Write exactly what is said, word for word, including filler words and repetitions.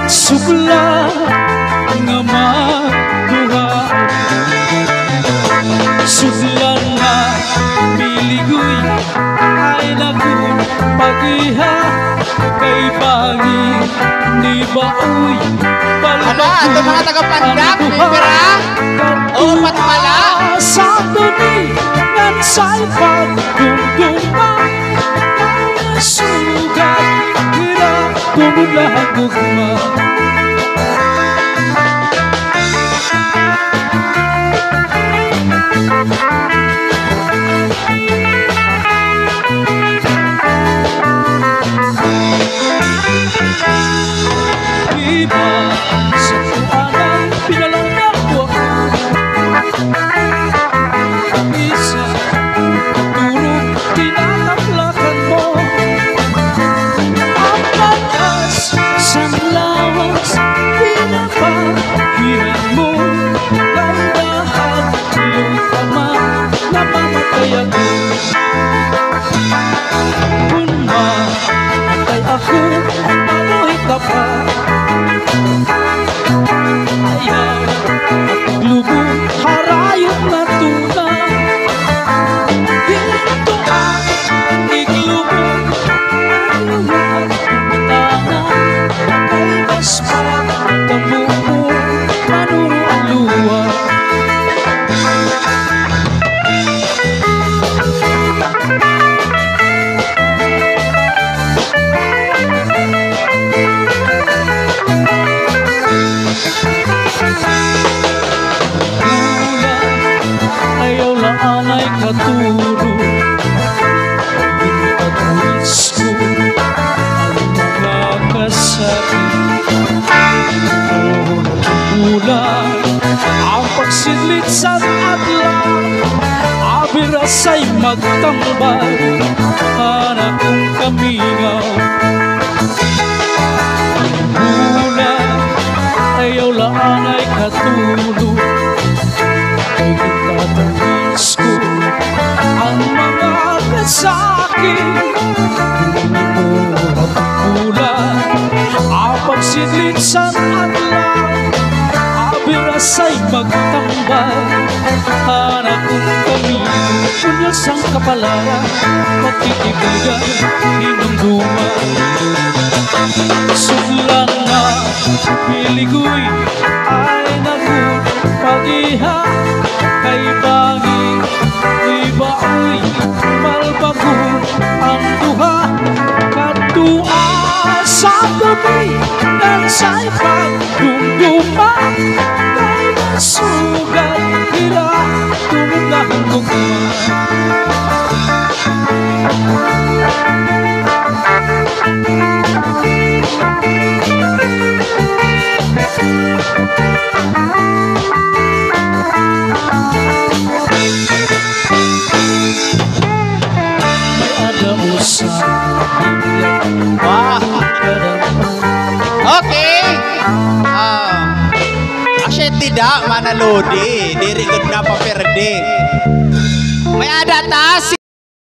sukla nga magduha. Sukla nga miligoy ay nagun pagiha kay bangi ni baoy. Ala, ito mga taga-pandak, Pipera? Oo, patmala? Sa duni ngan sa'y pagdumduma sugat hirap tumulahag gugma. Iba sa tuanay pinalang ako isa turog tinataplakan mo ang batas sa lawas pinapahiran mo kay lahat iyong tama namamatay ako. Kung mamatay ako mabuhay ka pa. Ayaw at lubong harayot na tuna. Dito ang iglubong ayaw at tana. Kay mas pagkamuo manuro ang luwa. Ayaw laan ay katuro pagkatulis ko ang mga kasakit. Oo, natutula ang pagsidlit sa adlaw. Abiras ay magtambal para kong kamingaw. Bulan ayaw laan ay katuro kay kitatamis ko ang mga kasakit. Hindi mo natutula ang pagsidlit sa adlaw. Abiras ay magtambal para kung kami punyas ang kapalaran magtitibigan hinungduma. Suglan na piligoy ay nagpagiha kay bangi ni baoy malbago ang duha. Katua sa gabi ng sa'y pagdumduma kay masugat hira tumulahan gugma. Okay. Ah. Actually, tidak manalodi. Diri gud na paperde. May ada ta si